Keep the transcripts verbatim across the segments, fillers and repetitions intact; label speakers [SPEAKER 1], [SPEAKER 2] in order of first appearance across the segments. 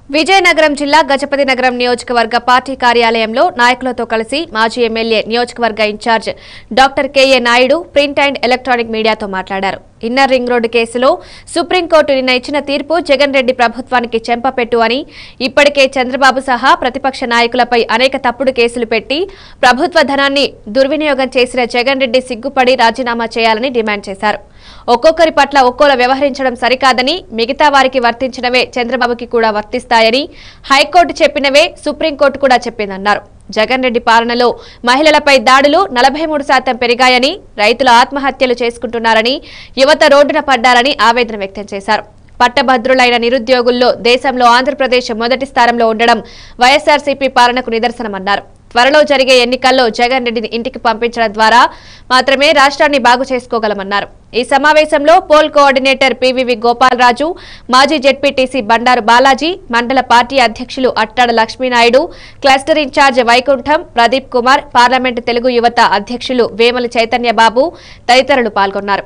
[SPEAKER 1] విజయనగరం జిల్లా గజపతి నగరం నియోజకవర్గ పార్టీ కార్యాలయంలో నాయకులతో కలిసి మాజీ ఎమ్మెల్యే నియోజకవర్గ in-charge doctor KA Naidu print and electronic మీడియాతో మాట్లాడారు. ఇన్నర్ రింగ్ రోడ్డు కేసులో సుప్రీంకోర్టు నిన్న ఇచ్చిన తీర్పు జగన్ రెడ్డి ప్రభుత్వానికి చెంపపెట్టు అని, ఇప్పటికే చంద్రబాబు సహా ప్రతిపక్ష నాయకులపై అనేక తప్పుడు కేసులు పెట్టి ప్రభుత్వ ధనాన్ని దుర్వినియోగం చేసిన జగన్ రెడ్డి సిగ్గుపడి రాజీనామా చేయాలని డిమాండ్ చేశారు. ఒక్కొక్కరి పట్ల ఒక్కోలా వ్యవహరించడం సరికాదని, మిగతా వారికి వర్తించినవే చంద్రబాబుకి కూడా వర్తిస్తాయని హైకోర్టు చెప్పినవే సుప్రీంకోర్టు కూడా చెప్పిందన్నారు. జగన్ రెడ్డి పాలనలో మహిళలపై దాడులు నలభై మూడు శాతం పెరిగాయని, రైతులు ఆత్మహత్యలు చేసుకుంటున్నారని, యువత రోడ్డున పడ్డారని ఆవేదన వ్యక్తం చేశారు. పట్టభద్రులైన నిరుద్యోగుల్లో దేశంలో ఆంధ్రప్రదేశ్ మొదటి స్థానంలో ఉండడం వైఎస్ఆర్సీపీ పాలనకు నిదర్శనమన్నారు. త్వరలో జరిగే ఎన్నికల్లో జగన్ రెడ్డిని ఇంటికి పంపించడం ద్వారా మాత్రమే రాష్ట్రాన్ని బాగు చేసుకోగలమన్నారు. ఈ సమావేశంలో పోల్ కోఆర్డినేటర్ పివివి గోపాలరాజు, మాజీ జెడ్పీటీసీ బండారు బాలాజీ, మండల పార్టీ అధ్యక్షులు Attada Lakshminaidu, cluster in-charge Vaikuntham, Pradeep Kumar, parliament Telugu యువత అధ్యక్షులు వేమల చైతన్య బాబు తదితరులు పాల్గొన్నారు.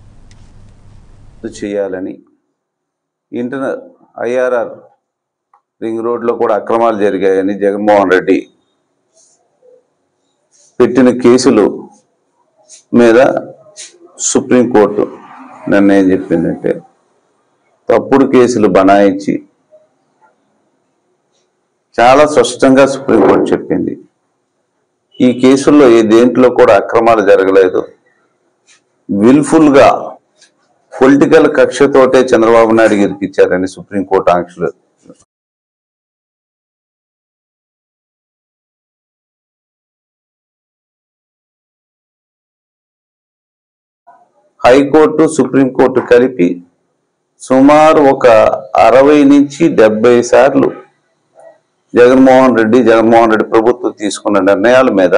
[SPEAKER 2] చేయాలని ఇంటర్నల్ ఐఆర్ఆర్ రింగ్ రోడ్లో కూడా అక్రమాలు జరిగాయని జగన్మోహన్ రెడ్డి పెట్టిన కేసులు మీద సుప్రీంకోర్టు నిర్ణయం చెప్పిందంటే తప్పుడు కేసులు బనాయించి చాలా స్పష్టంగా సుప్రీంకోర్టు చెప్పింది. ఈ కేసుల్లో ఏ దేంట్లో కూడా అక్రమాలు జరగలేదు. విల్ఫుల్గా పొలిటికల్ కక్షతోటే చంద్రబాబు నాయుడు ఇరికిచ్చారని సుప్రీంకోర్టు ఆంక్షలు హైకోర్టు సుప్రీంకోర్టు కలిపి సుమారు ఒక అరవై నుంచి డెబ్బై సార్లు జగన్మోహన్ రెడ్డి జగన్మోహన్ రెడ్డి ప్రభుత్వం తీసుకున్న నిర్ణయాల మీద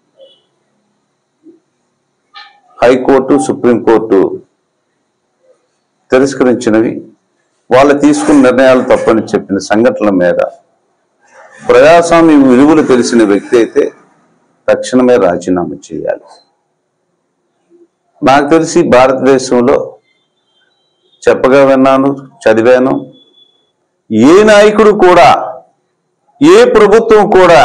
[SPEAKER 2] హైకోర్టు సుప్రీంకోర్టు తిరస్కరించినవి, వాళ్ళు తీసుకున్న నిర్ణయాలు తప్పని చెప్పిన సంఘటనల మీద ప్రజాస్వామ్య విలువలు తెలిసిన వ్యక్తి అయితే తక్షణమే రాజీనామా చేయాలి. నాకు తెలిసి భారతదేశంలో చెప్పగా విన్నాను, చదివాను, ఏ నాయకుడు కూడా ఏ ప్రభుత్వం కూడా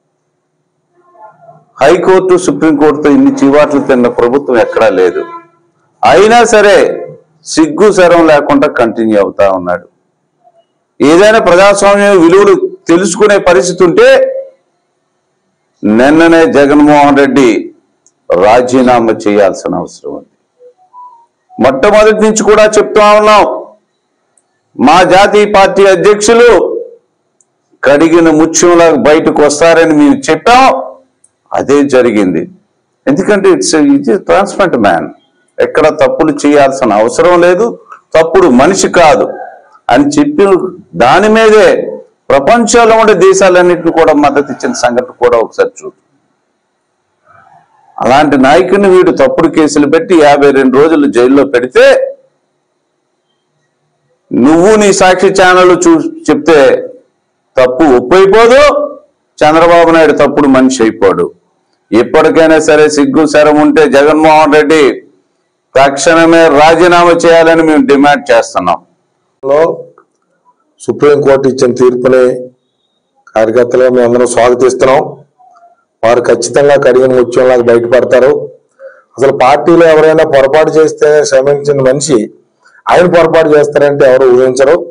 [SPEAKER 2] హైకోర్టు సుప్రీంకోర్టుతో ఇన్ని చివాట్లు తిన్న ప్రభుత్వం ఎక్కడా లేదు. అయినా సరే సిగ్గు శరం లేకుండా కంటిన్యూ అవుతా ఉన్నాడు. ఏదైనా ప్రజాస్వామ్య విలువలు తెలుసుకునే పరిస్థితి ఉంటే నిన్ననే జగన్మోహన్ రెడ్డి రాజీనామా చేయాల్సిన అవసరం ఉంది. మొట్టమొదటి నుంచి కూడా చెప్తా ఉన్నాం, మా జాతీయ పార్టీ అధ్యక్షులు కడిగిన ముత్యంలాగా బయటకు వస్తారని మేము చెప్పాం. అదే జరిగింది. ఎందుకంటే ఇట్స్ ఇది ట్రాన్స్పరెంట్ మ్యాన్, ఎక్కడ తప్పులు చేయాల్సిన అవసరం లేదు, తప్పుడు మనిషి కాదు అని చెప్పి దాని మీదే ప్రపంచంలో ఉండే దేశాలన్నింటినీ కూడా మద్దతు ఇచ్చిన సంగతి కూడా ఒకసారి చూడు. అలాంటి నాయకుని వీడు తప్పుడు కేసులు పెట్టి యాభై రెండు రోజులు జైల్లో పెడితే నువ్వు నీ సాక్షి ఛానల్ చూ చెప్తే తప్పు ఒప్పైపోదు, చంద్రబాబు నాయుడు తప్పుడు మనిషి అయిపోడు. ఎప్పటికైనా సరే సిగ్గు శరం ఉంటే జగన్మోహన్ రెడ్డి తక్షణమే రాజీనామా చేయాలని మేము డిమాండ్ చేస్తున్నాం.
[SPEAKER 3] సుప్రీంకోర్టు ఇచ్చిన తీర్పుని కార్యకర్తలుగా మేము అందరం స్వాగతిస్తున్నాం. వారు ఖచ్చితంగా కడిగిన ముత్యంలాగా బయటపడతారు. అసలు పార్టీలో ఎవరైనా పొరపాటు చేస్తే క్షమించిన మనిషి ఆయన పొరపాటు చేస్తారంటే ఎవరు ఊహించరు.